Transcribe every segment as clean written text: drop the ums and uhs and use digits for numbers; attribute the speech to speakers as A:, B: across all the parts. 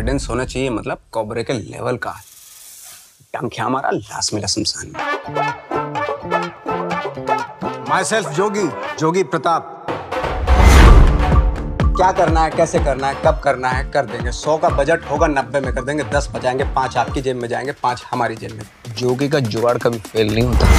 A: Confidence होना चाहिए, मतलब कोबरे के लेवल का। टंकिया हमारा लास्ट मिला शमशान में। Myself Jogi, Jogi Pratap. क्या करना है, कैसे करना है, कब करना है, कर देंगे। 100 का बजट होगा, 90 में कर देंगे। 10 बचाएंगे, 5 आपकी जेब में जाएंगे, 5 हमारी जेब में। जोगी का जुगाड़ कभी फेल नहीं होता।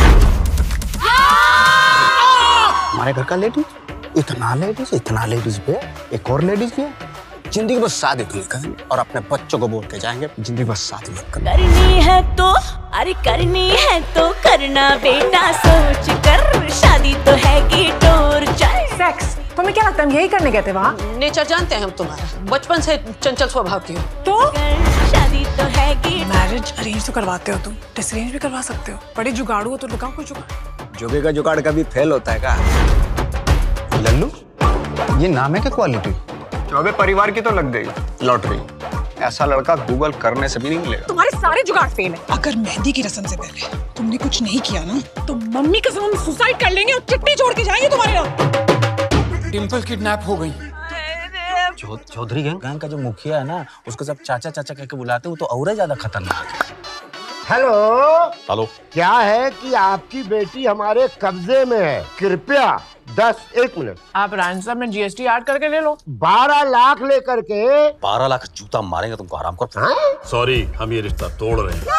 A: हमारे घर का लेडीज, इतना लेडीज पे एक और लेडीज भी है। जिंदगी बस शादी नहीं करेंगे और अपने बच्चों को बोल के जाएंगे जिंदगी बस शादी नहीं
B: करनी है तो, अरे करनी है तो करना बेटा, सोच कर, शादी तो है की टॉर्चर।
C: सेक्स तुम्हें क्या लगता है हम यही करने गए थे वहाँ?
D: नेचर जानते हैं हम तुम्हारा, बचपन से चंचल स्वभाव की हो।
C: तो
B: शादी तो है की।
C: मैरिज अरेंज तो करवाते हो तुम, डिसअरेंज भी करवा सकते हो। बड़े जुगाड़ू हो तो लगाओ कोई जुगाड़।
A: जोगी का जुगाड़ कभी फेल होता है क्या? लल्लू, ये नाम है क्या क्वालिटी? चौबे परिवार की तो लग गई लॉटरी। ऐसा लड़का गूगल करने से भी नहीं मिलेगा।
C: तुम्हारे सारे जुगाड़ फेल है।
E: अगर मेहंदी की रस्म से पहले तुमने कुछ नहीं किया ना, तो मम्मी कसम हम सुसाइड कर लेंगे और चिट्ठी छोड़ के जाएंगे तुम्हारे यहाँ।
F: डिंपल किडनैप हो गई।
G: चौधरी गैंग का जो मुखिया है ना, उसको सब चाचा चाचा कह के बुलाते, वो तो और ही ज्यादा खतरनाक है।
H: हेलो, क्या है कि आपकी बेटी हमारे कब्जे में है। कृपया 1 मिनट।
C: आप रैंसम में जीएसटी ऐड करके ले लो।
H: 12 लाख लेकर के।
G: 12 लाख जूता मारेंगे तुमको आराम कर।
I: सॉरी, हम ये रिश्ता तोड़ रहे हैं।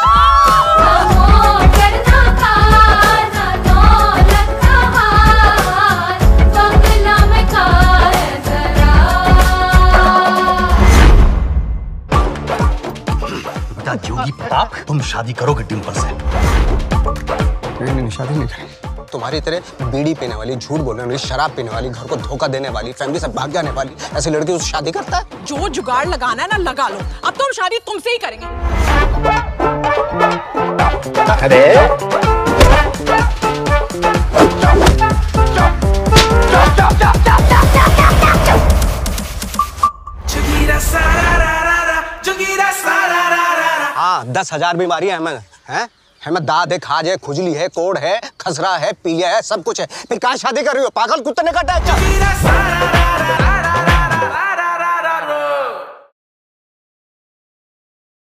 G: जोगी प्रताप, तुम शादी करोगे डिंपल से?
A: नहीं, शादी नहीं करेंगे। तुम्हारी तरह बीड़ी पीने वाली, झूठ बोलने वाली, शराब पीने वाली, घर को धोखा देने वाली, फैमिली से भाग जाने वाली ऐसी लड़की उससे शादी करता है?
E: जो जुगाड़ लगाना है ना लगा लो। अब तो हम शादी तुमसे ही करेंगे।
H: अरे
A: हाँ, 10,000 बीमारी है हमें दाद है, खाज है, खुजली है, कोढ़ है, खसरा है, पीलिया है, सब कुछ है। फिर कहाँ शादी कर रही हो? पागल कुत्ते ने काटा है क्या?